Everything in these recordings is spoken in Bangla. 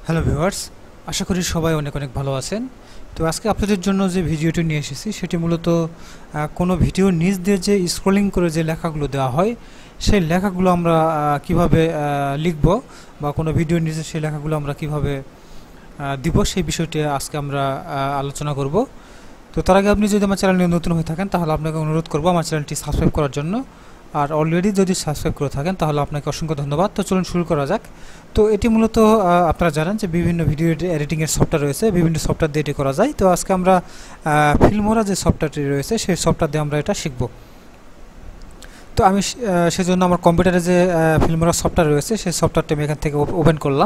হ্যালো ভিউয়ার্স, আশা করি সবাই অনেক অনেক ভালো আছেন। তো আজকে আপনাদের জন্য যে ভিডিওটি নিয়ে এসেছি সেটি মূলত কোনো ভিডিওর নিচ দিয়ে যে স্ক্রলিং করে যে লেখাগুলো দেওয়া হয় সেই লেখাগুলো আমরা কিভাবে লিখব বা কোনো ভিডিওর নিচে সেই লেখাগুলো আমরা কিভাবে দিব সেই বিষয়টি আজকে আমরা আলোচনা করব। তো তার আগে আপনি যদি আমার চ্যানেলে নতুন হয়ে থাকেন তাহলে আপনাকে অনুরোধ করব আমার চ্যানেলটি সাবস্ক্রাইব করার জন্য। আর অলরেডি যদি সাবস্ক্রাইব করে থাকেন তাহলে আপনাকে অসংখ্য ধন্যবাদ। তো চলুন শুরু করা যাক। তো এটি মূলত আপনারা জানেন যে বিভিন্ন ভিডিও এডিটিংয়ের সফটওয়্যার রয়েছে, বিভিন্ন সফটওয়্যার দিয়ে এটি করা যায়। তো আজকে আমরা ফিল্মোরা যে সফটওয়্যারটি রয়েছে সেই সফটওয়্যার দিয়ে আমরা এটা শিখব। তো আমি সেজন্য আমার কম্পিউটারে যে ফিল্মোরা সফটওয়্যার রয়েছে সেই সফটওয়্যারটি আমি এখান থেকে ওপেন করলাম।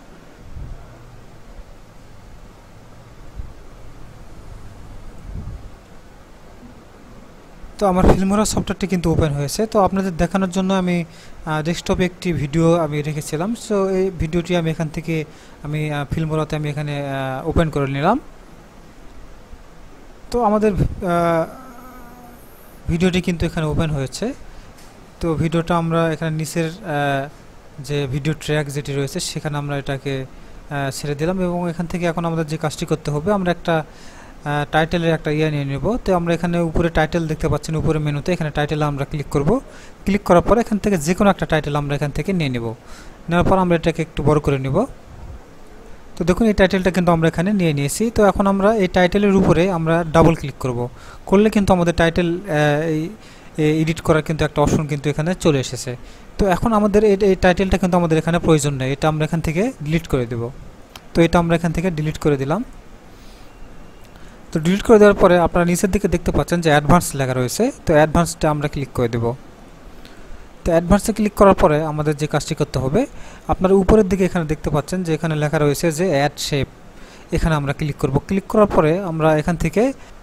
তো আমার ফিল্মোরা সফটওয়্যারটি কিন্তু ওপেন হয়েছে। তো আপনাদের দেখানোর জন্য আমি ডেস্কটপে একটি ভিডিও আমি রেখেছিলাম। সো এই ভিডিওটি আমি এখান থেকে আমি ফিল্মোরাতে আমি এখানে ওপেন করে নিলাম। তো আমাদের ভিডিওটি কিন্তু এখানে ওপেন হয়েছে। তো ভিডিওটা আমরা এখানে নিচের যে ভিডিও ট্র্যাক যেটি রয়েছে সেখানে আমরা এটাকে ছেড়ে দিলাম এবং এখান থেকে এখন আমাদের যে কাজটি করতে হবে আমরা একটা টাইটেলের একটা নিয়ে নেব। তো আমরা এখানে উপরে টাইটেল দেখতে পাচ্ছেন, উপরে মেনুতে এখানে টাইটেলে আমরা ক্লিক করব। ক্লিক করার পর এখান থেকে যে কোনো একটা টাইটেল আমরা এখান থেকে নিয়ে নেব। নেওয়ার পর আমরা এটাকে একটু বড় করে নেব। তো দেখুন এই টাইটেলটা কিন্তু আমরা এখানে নিয়ে নিয়েছি। তো এখন আমরা এই টাইটেলের উপরে আমরা ডাবল ক্লিক করলে কিন্তু আমাদের টাইটেল এডিট করার কিন্তু একটা অপশন কিন্তু এখানে চলে এসেছে। তো এখন আমাদের এই টাইটেলটা কিন্তু আমাদের এখানে প্রয়োজন নেই, এটা আমরা এখান থেকে ডিলিট করে দেব। তো এটা আমরা এখান থেকে ডিলিট করে দিলাম। তো ডিলিট করে দেওয়ার পরে আপনারা নিচের দিকে দেখতে পাচ্ছেন যে অ্যাডভান্স লেখা রয়েছে। তো অ্যাডভান্সটা আমরা ক্লিক করে দেব। তো অ্যাডভান্সে ক্লিক করার পরে আমাদের যে কাজটি করতে হবে, আপনারা উপরের দিকে এখানে দেখতে পাচ্ছেন যে এখানে লেখা রয়েছে যে অ্যাড শেপ, এখানে আমরা ক্লিক করব। ক্লিক করার পরে আমরা এখান থেকে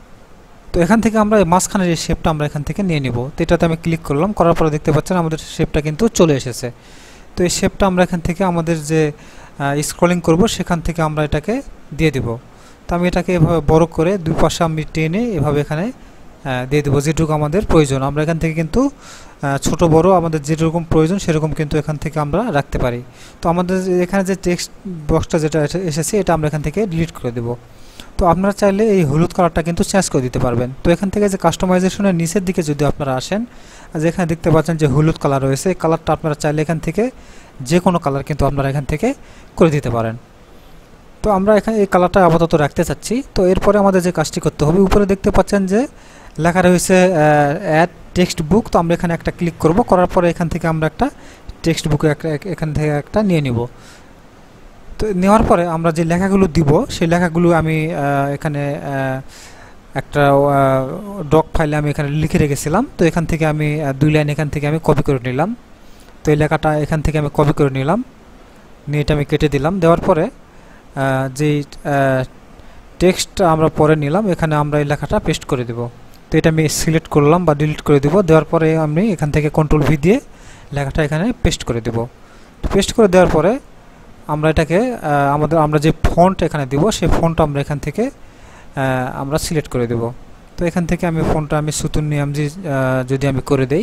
আমরা মাঝখানের এই শেপটা আমরা এখান থেকে নিয়ে নিব। তো এটাতে আমি ক্লিক করলাম, করার পরে দেখতে পাচ্ছেন আমাদের শেপটা কিন্তু চলে এসেছে। তো এই শেপটা আমরা এখান থেকে আমাদের যে স্ক্রলিং করব সেখান থেকে আমরা এটাকে দিয়ে দিব। তো আমি এটাকে এভাবে বড় করে দুই পাশে আমি টেনে এভাবে এখানে দিয়ে দেবো যেটুকু আমাদের প্রয়োজন। আমরা এখান থেকে কিন্তু ছোট বড় আমাদের যেরকম প্রয়োজন সেরকম কিন্তু এখান থেকে আমরা রাখতে পারি। তো আমাদের এখানে যে টেক্সট বক্সটা যেটা এসেছে এটা আমরা এখান থেকে ডিলিট করে দেব। তো আপনারা চাইলে এই হলুদ কালারটা কিন্তু চেঞ্জ করে দিতে পারবেন। তো এখান থেকে যে কাস্টমাইজেশনের নিচের দিকে যদি আপনারা আসেন, যেখানে দেখতে পাচ্ছেন যে হলুদ কালার রয়েছে, এই কালারটা আপনারা চাইলে এখান থেকে যে কোনো কালার কিন্তু আপনারা এখান থেকে করে দিতে পারেন। তো আমরা এখানে এই কালারটা আপাতত রাখতে চাচ্ছি। তো এরপরে আমাদের যে কাজটি করতে হবে, উপরে দেখতে পাচ্ছেন যে লেখা রয়েছে অ্যাড টেক্সট বুক। তো আমরা এখানে একটা ক্লিক করব, করার পরে এখান থেকে আমরা একটা টেক্সট বুক এখান থেকে একটা নিয়ে নিব। তো নেওয়ার পরে আমরা যে লেখাগুলো দিব সেই লেখাগুলো আমি এখানে একটা ডক ফাইলে আমি এখানে লিখে রেখেছিলাম। তো এখান থেকে আমি 2 লাইন এখান থেকে আমি কপি করে নিলাম। তো এই লেখাটা এখান থেকে আমি কপি করে নিলাম, নিয়ে এটা আমি কেটে দিলাম। দেওয়ার পরে যেই টেক্সটটা আমরা পরে নিলাম এখানে আমরা এই লেখাটা পেস্ট করে দেব। তো এটা আমি সিলেক্ট করলাম বা ডিলিট করে দেব। দেওয়ার পরে আমি এখান থেকে কন্ট্রোল ভি দিয়ে লেখাটা এখানে পেস্ট করে দেব। পেস্ট করে দেওয়ার পরে আমরা এটাকে আমরা যে ফন্ট এখানে দিব সেই ফন্ট আমরা এখান থেকে আমরা সিলেক্ট করে দেব। তো এখান থেকে আমি ফন্টটা আমি সুতুন নিয়ামজি যদি আমি করে দেই,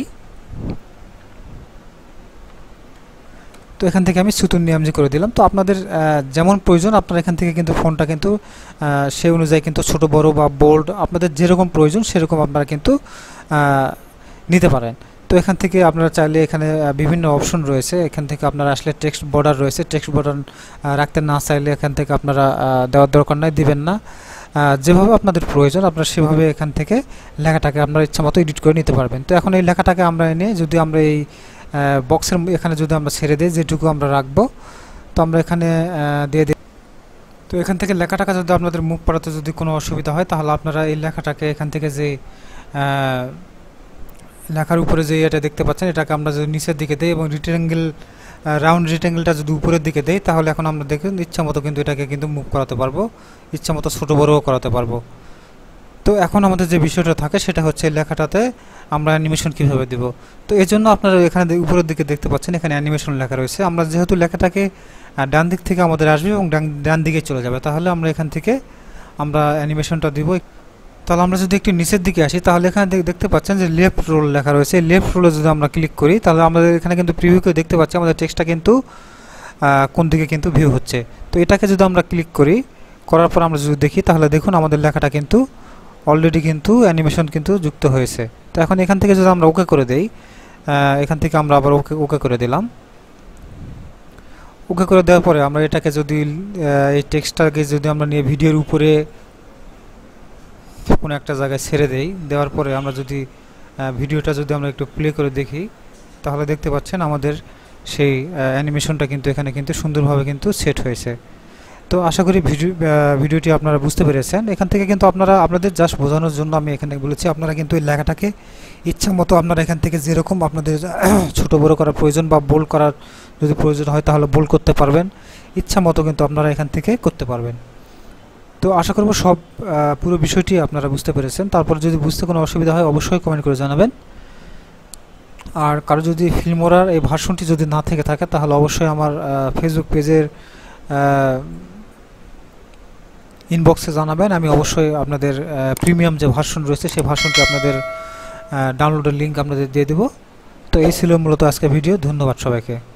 তো এখান থেকে আমি সুতুন নিয়ামজি করে দিলাম। তো আপনাদের যেমন প্রয়োজন আপনারা এখান থেকে কিন্তু ফন্টটা কিন্তু সেই অনুযায়ী কিন্তু ছোট বড় বা বোল্ড আপনাদের যেরকম প্রয়োজন সেরকম আপনারা কিন্তু নিতে পারেন। তো এখান থেকে আপনারা চাইলে এখানে বিভিন্ন অপশন রয়েছে, এখান থেকে আপনারা আসলে টেক্সট বর্ডার রয়েছে, টেক্সট বর্ডার রাখতে না চাইলে এখান থেকে আপনারা দেওয়ার দরকার নাই, দিবেন না। যেভাবে আপনাদের প্রয়োজন আপনারা সেভাবে এখান থেকে লেখাটাকে আপনারা ইচ্ছামতো এডিট করে নিতে পারবেন। তো এখন এই লেখাটাকে আমরা এনে যদি আমরা এই বক্সের এখানে যদি আমরা ছেড়ে দিই যেটুকু আমরা রাখবো, তো আমরা এখানে দিয়ে দিই। তো এখান থেকে লেখাটাকে যদি আপনাদের মুভ করাতে যদি কোনো অসুবিধা হয় তাহলে আপনারা এই লেখাটাকে এখান থেকে যে লেখার উপরে যে এটা দেখতে পাচ্ছেন এটাকে আমরা যদি নিচের দিকে দিই এবং রাউন্ড রেক্ট্যাঙ্গেলটা যদি উপরের দিকে দেই তাহলে এখন আমরা দেখুন ইচ্ছামতো কিন্তু এটাকে কিন্তু মুভ করাতে পারবো, ইচ্ছামতো ছোটো বড়ও করাতে পারবো। তো এখন আমাদের যে বিষয়টা থাকে সেটা হচ্ছে লেখাটাতে আমরা অ্যানিমেশন কীভাবে দেব। তো এই জন্য আপনারা এখানে উপরের দিকে দেখতে পাচ্ছেন এখানে অ্যানিমেশন লেখা রয়েছে। আমরা যেহেতু লেখাটাকে ডান দিক থেকে আমাদের আসবে এবং ডান দিকে চলে যাবে, তাহলে আমরা এখান থেকে আমরা অ্যানিমেশনটা দিব। তাহলে আমরা যদি একটু নিচের দিকে আসি তাহলে এখানে দেখতে পাচ্ছেন যে লেফট রোল লেখা রয়েছে। লেফট রোলে যদি আমরা ক্লিক করি তাহলে আমাদের এখানে কিন্তু প্রিভিউ করে দেখতে পাচ্ছি আমাদের টেক্সটটা কিন্তু কোন দিকে কিন্তু ভিউ হচ্ছে। তো এটাকে যদি আমরা ক্লিক করি, করার পর আমরা যদি দেখি তাহলে দেখুন আমাদের লেখাটা কিন্তু অলরেডি কিন্তু অ্যানিমেশন কিন্তু যুক্ত হয়েছে। তো এখন এখান থেকে যদি আমরা ওকে করে দেই, এখান থেকে আমরা আবার ওকে করে দিলাম। ওকে করে দেওয়ার পরে আমরা এটাকে যদি এই টেক্সটটাকে যদি আমরা নিয়ে ভিডিওর উপরে কোনো একটা জায়গায় ছেড়ে দেই, দেওয়ার পরে আমরা যদি ভিডিওটা যদি আমরা একটু প্লে করে দেখি তাহলে দেখতে পাচ্ছেন আমাদের সেই অ্যানিমেশনটা কিন্তু এখানে কিন্তু সুন্দরভাবে কিন্তু সেট হয়েছে। তো আশা করি ভিডিওটি আপনারা বুঝতে পেরেছেন। এখান থেকে কিন্তু আপনাদের জাস্ট বোঝানোর জন্য আমি এখানে বলেছি, আপনারা কিন্তু এই লেখাটাকে ইচ্ছা মতো আপনারা এখান থেকে যেরকম আপনাদের ছোট বড় করার প্রয়োজন বা বোল্ড করার যদি প্রয়োজন হয় তাহলে বোল্ড করতে পারবেন, ইচ্ছা মতো কিন্তু আপনারা এখান থেকে করতে পারবেন। তো আশা করব পুরো বিষয়টি আপনারা বুঝতে পেরেছেন। তারপর যদি বুঝতে কোনো অসুবিধা হয় অবশ্যই কমেন্ট করে জানাবেন। আর কারো যদি ফিল্মোরার এই ভার্সনটি যদি না থেকে থাকে তাহলে অবশ্যই আমার ফেসবুক পেজের ইনবক্সে জানাবেন। আমি অবশ্যই আপনাদের প্রিমিয়াম যে ভার্সন রয়েছে সেই ভার্সনটি আপনাদের ডাউনলোডের লিঙ্ক আপনাদের দিয়ে দেব। তো এই ছিল মূলত আজকের ভিডিও। ধন্যবাদ সবাইকে।